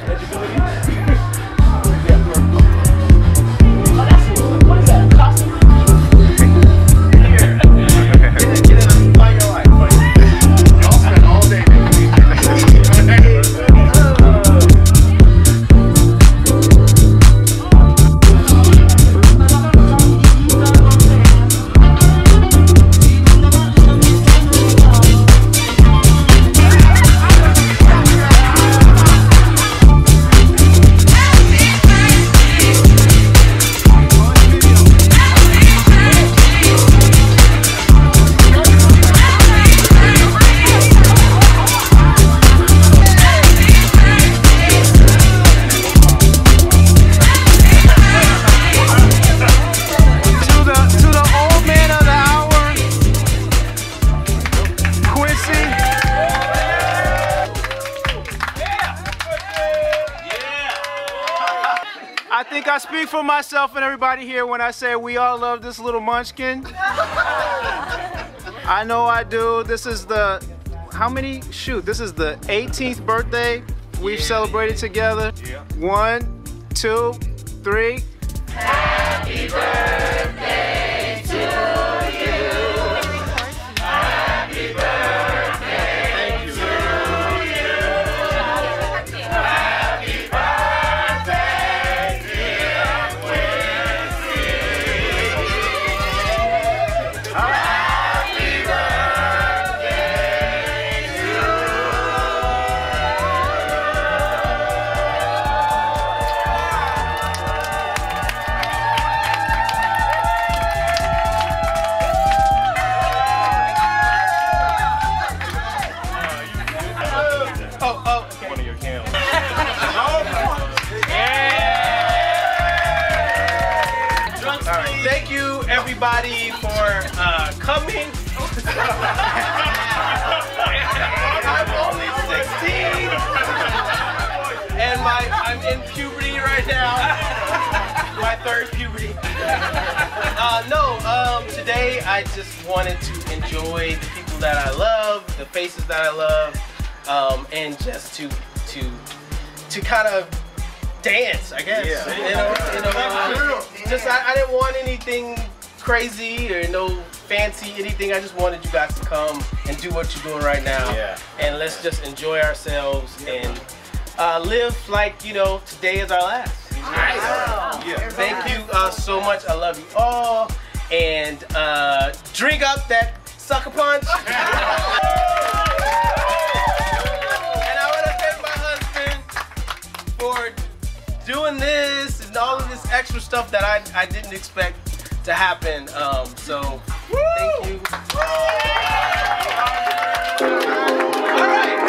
I think I speak for myself and everybody here when I say we all love this little munchkin. I know I do. This is the, how many? Shoot, this is the 18th birthday we've celebrated together. 1, 2, 3. Happy birthday to you. Happy birthday to you. Happy birthday, dear Quincy. Happy birthday to you. One of your candles. Alright, thank you everybody for coming. I'm only 16 and I'm in puberty right now. My third puberty. Today I just wanted to enjoy the people that I love, the faces that I love. And just to kind of dance, I guess. Yeah. I didn't want anything crazy or no fancy anything. I just wanted you guys to come and do what you're doing right now. Yeah. And let's just enjoy ourselves and live like, today is our last. Nice. Wow. Yeah. Thank you so much. I love you all. And drink up that sucker punch. For doing this and all of this extra stuff that I didn't expect to happen. So thank you. All right.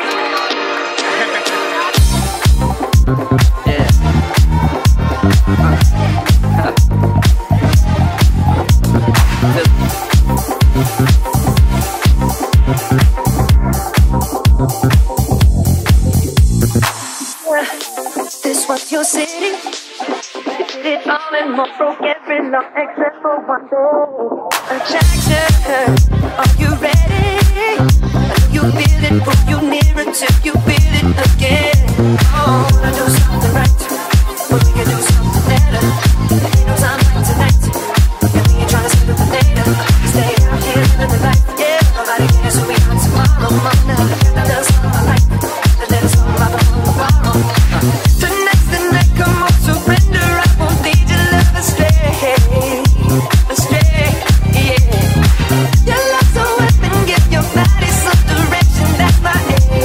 This was your city. Did it all and more, broke every law except for one day. Attraction, are you ready? You feel it, pull you nearer till you feel it again. Oh, wanna do something right, but we can do something better. Ain't no time like tonight, and we ain't trying to sleep with the data. Stay out here living the life, yeah. Nobody cares who we are tomorrow morning. That's all I like, and then it's all about the whole tomorrow. Tonight's the night, come on, surrender. I won't lead your love astray, astray, yeah. Your love's a weapon, give your body some direction. That's my aim.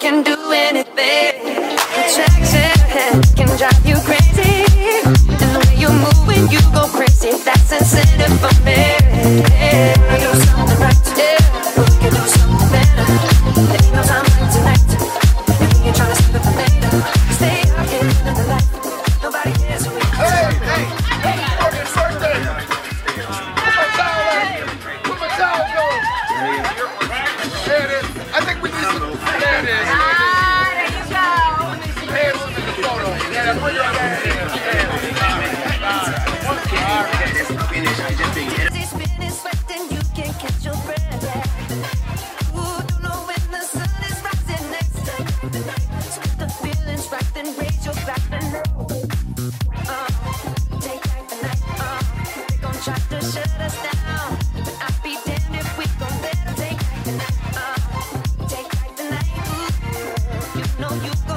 can do anything. Attraction can drive you crazy, and the way you move when you go crazy, that's incentive for me. Yeah, wanna do something right, yeah, but we can do something better. There ain't no time like tonight. Maybe you're trying to sleep with the later. Stay out here living the life. Nobody cares who we are. Hey, birthday. Put my towel going. There it is. I think we need some. There it is. There you go. We need some hands in the photo. Yeah, put your hands in. It's spinning, sweating, you can't catch your breath. Ooh, don't know when the sun is rising next to the night. So if the feeling's right, then raise your glass and take back the night. They gon' try to shut us down, but I'll be damned if we gon' let 'em take back the night. Take back the night. Ooh, you know you gon'